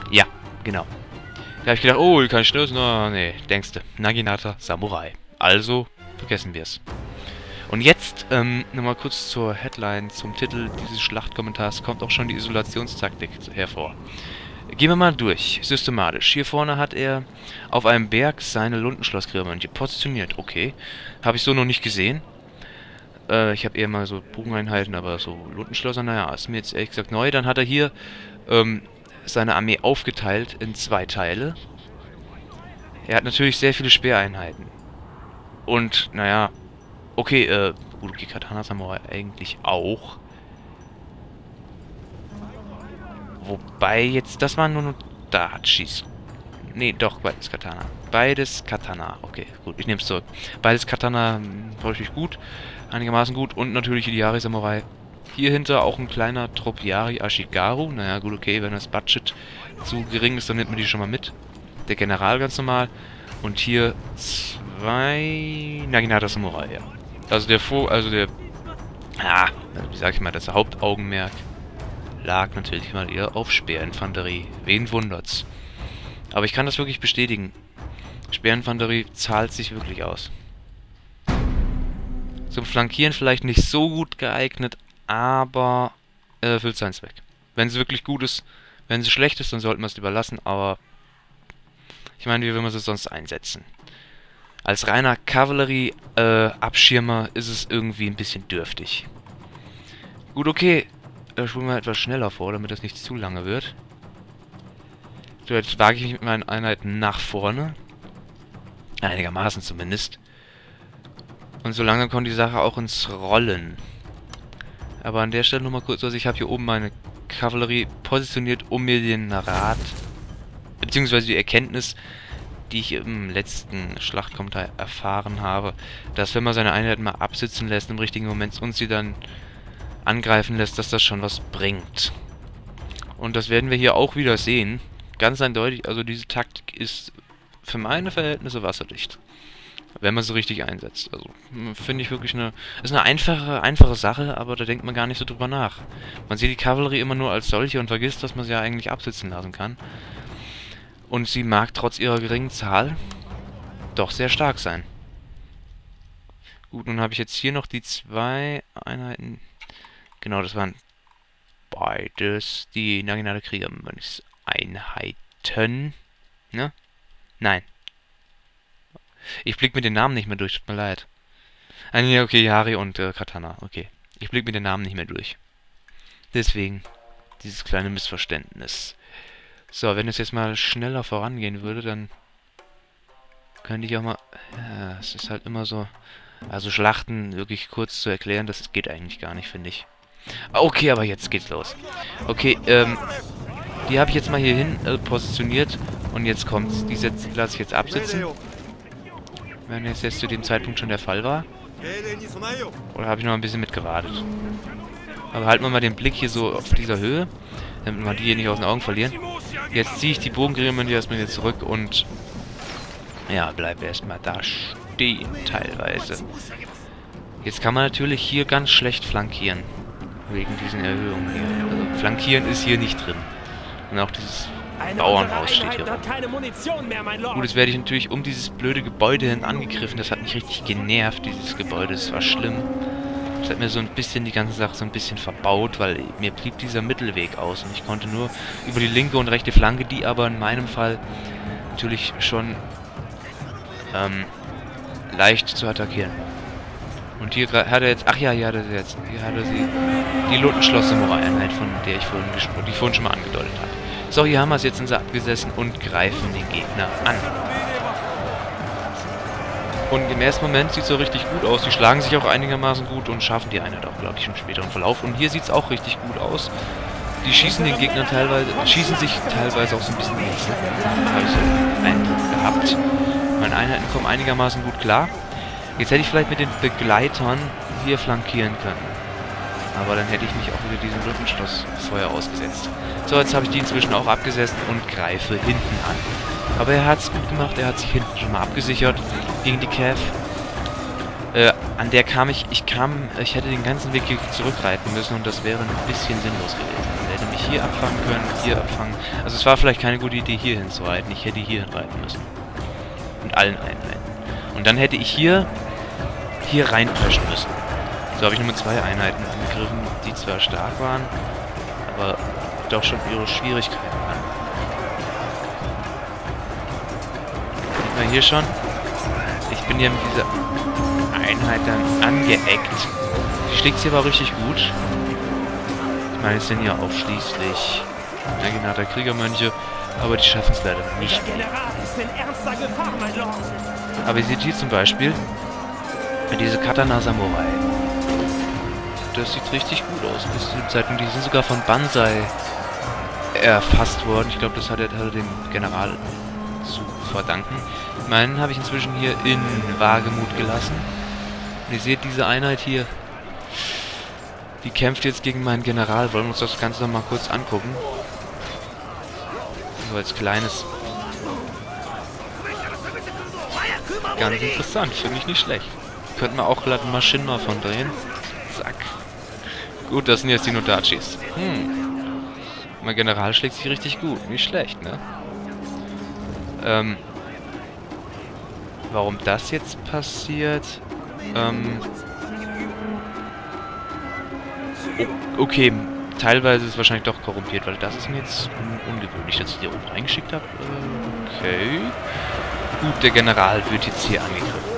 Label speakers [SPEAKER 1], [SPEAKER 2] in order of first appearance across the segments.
[SPEAKER 1] Ja, genau. Da habe ich gedacht, oh, kann ich schnell... No, nee, denkste. Naginata Samurai. Also, vergessen wir es. Und jetzt, nochmal kurz zur Headline, zum Titel dieses Schlachtkommentars, kommt auch schon die Isolationstaktik hervor. Gehen wir mal durch, systematisch. Hier vorne hat er auf einem Berg seine Lundenschlosskriegermönche positioniert. Okay, habe ich so noch nicht gesehen. Ich habe eher mal so Bogeneinheiten, aber so Lundenschlosser, naja, ist mir jetzt ehrlich gesagt neu. Dann hat er hier seine Armee aufgeteilt in 2 Teile. Er hat natürlich sehr viele Speereinheiten. Und, naja, okay, gut, okay, Katana Samurai eigentlich auch. Wobei jetzt, das waren nur Dachis. Nee, doch, beides Katana. Beides Katana. Okay, gut, ich nehme es zurück. Beides Katana, richtig gut. Einigermaßen gut. Und natürlich die Yari Samurai. Hier hinter auch ein kleiner Trupp Yari Ashigaru. Naja, gut, okay, wenn das Budget zu gering ist, dann nimmt man die schon mal mit. Der General ganz normal. Und hier 2 Naginata Samurai, ja. Also wie sag ich mal, das Hauptaugenmerk lag natürlich mal eher auf Speerinfanterie. Wen wundert's? Aber ich kann das wirklich bestätigen. Speerinfanterie zahlt sich wirklich aus. Zum Flankieren vielleicht nicht so gut geeignet, aber erfüllt seinen Zweck. Wenn sie wirklich gut ist, wenn sie schlecht ist, dann sollten wir es lieber lassen, aber ich meine, wie will man sie sonst einsetzen? Als reiner Kavallerie-Abschirmer ist es irgendwie ein bisschen dürftig. Gut, okay. Spulen wir etwas schneller vor, damit das nicht zu lange wird. So, jetzt wage ich mich mit meinen Einheiten nach vorne. Einigermaßen zumindest. Und so lange kommt die Sache auch ins Rollen. Aber an der Stelle nur mal kurz, also ich habe hier oben meine Kavallerie positioniert, um mir den Rat, beziehungsweise die Erkenntnis, die ich im letzten Schlachtkommentar erfahren habe, dass wenn man seine Einheiten mal absitzen lässt im richtigen Moment und sie dann angreifen lässt, dass das schon was bringt. Und das werden wir hier auch wieder sehen. Ganz eindeutig, also diese Taktik ist für meine Verhältnisse wasserdicht. Wenn man sie richtig einsetzt. Also, finde ich wirklich ist eine einfache Sache, aber da denkt man gar nicht so drüber nach. Man sieht die Kavallerie immer nur als solche und vergisst, dass man sie ja eigentlich absitzen lassen kann. Und sie mag trotz ihrer geringen Zahl doch sehr stark sein. Gut, nun habe ich jetzt hier noch die 2 Einheiten. Genau, das waren beides die Naginata Kriegermönchseinheiten. Ne? Nein. Ich blick mit den Namen nicht mehr durch, tut mir leid. Nee, okay, Yari und Katana, okay. Ich blick mit den Namen nicht mehr durch. Deswegen dieses kleine Missverständnis. So, wenn es jetzt mal schneller vorangehen würde, dann könnte ich auch mal... Ja, es ist halt immer so... Also Schlachten wirklich kurz zu erklären, das geht eigentlich gar nicht, finde ich. Okay, aber jetzt geht's los. Okay, die habe ich jetzt mal hier hin positioniert. Und jetzt kommt's. Die lasse ich jetzt absitzen. Wenn jetzt zu dem Zeitpunkt schon der Fall war. Oder habe ich noch ein bisschen mitgewartet? Aber halten wir mal den Blick hier so auf dieser Höhe. Damit wir die hier nicht aus den Augen verlieren. Jetzt ziehe ich die Bogenkriegermönche erstmal hier zurück und... Ja, bleibe erstmal da stehen teilweise. Jetzt kann man natürlich hier ganz schlecht flankieren. Wegen diesen Erhöhungen hier. Also flankieren ist hier nicht drin. Und auch dieses Bauernhaus steht hier rum. Gut, jetzt werde ich natürlich um dieses blöde Gebäude hin angegriffen. Das hat mich richtig genervt, dieses Gebäude. Das war schlimm. Das hat mir so ein bisschen die ganze Sache so ein bisschen verbaut, weil mir blieb dieser Mittelweg aus. Und ich konnte nur über die linke und rechte Flanke, die aber in meinem Fall natürlich schon leicht zu attackieren. Und hier hat er jetzt... Ach ja, hier hat er jetzt... Hier hat er die Lundenschloss-Samurai-Einheit, von der ich vorhin gesprochen, die ich vorhin schon mal angedeutet habe. So, hier haben wir es, jetzt sind sie abgesessen und greifen den Gegner an. Und im ersten Moment sieht es so richtig gut aus. Die schlagen sich auch einigermaßen gut und schaffen die Einheit auch, glaube ich, im späteren Verlauf. Und hier sieht es auch richtig gut aus. Die schießen den Gegnern schießen sich teilweise auch so ein bisschen in die Zacken. Habe ich so einen Eindruck gehabt. Meine Einheiten kommen einigermaßen gut klar. Jetzt hätte ich vielleicht mit den Begleitern hier flankieren können. Aber dann hätte ich mich auch wieder diesem Lundenschlossfeuer ausgesetzt. So, jetzt habe ich die inzwischen auch abgesessen und greife hinten an. Aber er hat es gut gemacht, er hat sich hinten schon mal abgesichert gegen die Cav. An der kam ich hätte den ganzen Weg hier zurückreiten müssen und das wäre ein bisschen sinnlos gewesen. Er hätte mich ich hier abfangen können, hier abfangen. Also es war vielleicht keine gute Idee, hier hinzureiten. Ich hätte hier hinreiten müssen. Mit allen Einheiten. Und dann hätte ich hier reinpreschen müssen. So habe ich nur mit 2 Einheiten angegriffen, die zwar stark waren, aber doch schon ihre Schwierigkeiten hatten. Sieht man hier schon? Ich bin ja mit dieser Einheit dann angeeckt. Die schlägt sie aber richtig gut. Ich meine, es sind ja auch schließlich Naginata Kriegermönche, aber die schaffen es leider nicht. Aber ihr seht hier zum Beispiel diese Katana Samurai. Das sieht richtig gut aus. Bis zu dem Zeitpunkt, die sind sogar von Banzai erfasst worden. Ich glaube, das hat er dem General zu verdanken. Meinen habe ich inzwischen hier in Wagemut gelassen. Und ihr seht diese Einheit hier, die kämpft jetzt gegen meinen General. Wollen wir uns das Ganze noch mal kurz angucken. So als kleines... Ganz interessant, finde ich nicht schlecht. Könnten wir auch glatt einen Maschinenmal von drehen. Zack. Gut, das sind jetzt die Nodachis. Mein General schlägt sich richtig gut. Nicht schlecht, ne? Warum das jetzt passiert? Okay, teilweise ist es wahrscheinlich doch korrumpiert, weil das ist mir jetzt ungewöhnlich, dass ich die oben reingeschickt habe. Okay. Gut, der General wird jetzt hier angegriffen.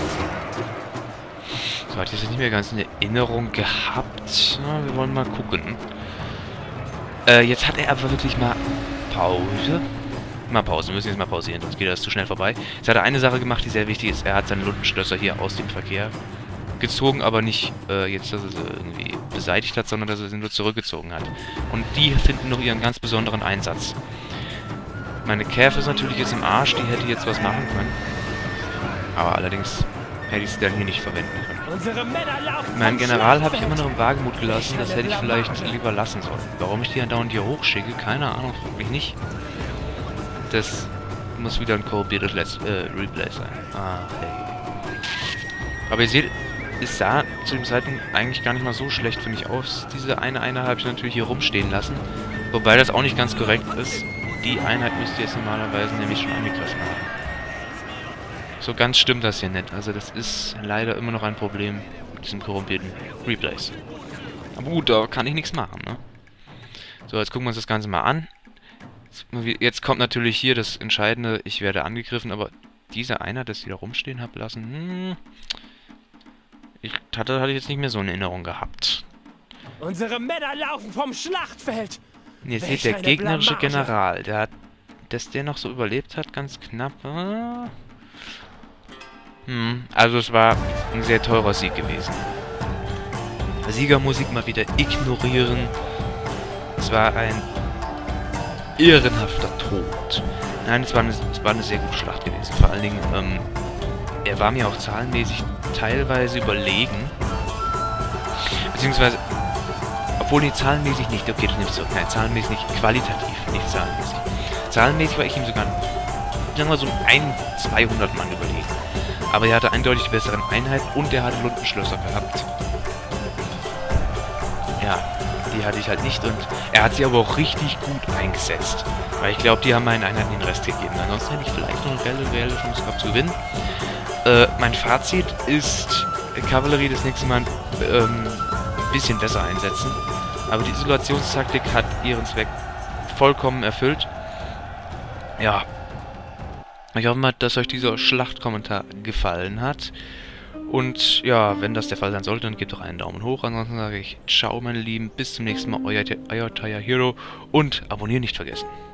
[SPEAKER 1] So, hatte ich das nicht mehr ganz in Erinnerung gehabt. Na, wir wollen mal gucken. Jetzt hat er aber wirklich mal Pause. Mal Pause, wir müssen jetzt mal pausieren, sonst geht das zu schnell vorbei. Jetzt hat er eine Sache gemacht, die sehr wichtig ist. Er hat seine Lundenschlösser hier aus dem Verkehr gezogen, aber nicht jetzt, dass er sie irgendwie beseitigt hat, sondern dass er sie nur zurückgezogen hat. Und die finden noch ihren ganz besonderen Einsatz. Meine Käfer ist natürlich jetzt im Arsch, die hätte jetzt was machen können. Aber allerdings hätte ich sie dann hier nicht verwenden können. Meinen General habe ich immer noch im Wagemut gelassen, das hätte ich vielleicht lieber lassen sollen. Warum ich die andauernd hier hochschicke, keine Ahnung, frag mich nicht. Das muss wieder ein korruptiertes Replay sein. Ah, hey. Aber ihr seht, es sah zu dem Zeitpunkt eigentlich gar nicht mal so schlecht für mich aus. Diese eine Einheit habe ich natürlich hier rumstehen lassen. Wobei das auch nicht ganz korrekt ist. Die Einheit müsste jetzt normalerweise nämlich schon angegriffen haben. So ganz stimmt das hier nicht. Also das ist leider immer noch ein Problem mit diesen korrumpierten Replays. Aber gut, da kann ich nichts machen, ne? So, jetzt gucken wir uns das Ganze mal an. Jetzt kommt natürlich hier das Entscheidende, ich werde angegriffen, aber diese Einheit, dass die da rumstehen habe lassen, hatte ich jetzt nicht mehr so eine Erinnerung gehabt.
[SPEAKER 2] Unsere Männer laufen vom Schlachtfeld!
[SPEAKER 1] Und jetzt seht der gegnerische General, dass der noch so überlebt hat, ganz knapp. Also es war ein sehr teurer Sieg gewesen. Siegermusik mal wieder ignorieren. Es war ein ehrenhafter Tod. Nein, es war eine sehr gute Schlacht gewesen. Vor allen Dingen, er war mir auch zahlenmäßig teilweise überlegen. Beziehungsweise, obwohl nicht zahlenmäßig nicht, okay, das nehme ich zurück. Nein, zahlenmäßig nicht, qualitativ, nicht zahlenmäßig. Zahlenmäßig war ich ihm sogar, sagen wir so, 200 Mann überlegen. Aber er hatte eindeutig die besseren Einheiten und er hatte Lundenschlösser gehabt. Ja, die hatte ich halt nicht und er hat sie aber auch richtig gut eingesetzt. Weil ich glaube, die haben meinen Einheiten den Rest gegeben. Ansonsten hätte ich vielleicht noch eine reelle Chance gehabt zu gewinnen. Mein Fazit ist, Kavallerie das nächste Mal ein bisschen besser einsetzen. Aber die Isolationstaktik hat ihren Zweck vollkommen erfüllt. Ja. Ich hoffe mal, dass euch dieser Schlachtkommentar gefallen hat. Und ja, wenn das der Fall sein sollte, dann gebt doch einen Daumen hoch. Ansonsten sage ich ciao, meine Lieben. Bis zum nächsten Mal, euer Taya Hero. Und abonnieren nicht vergessen.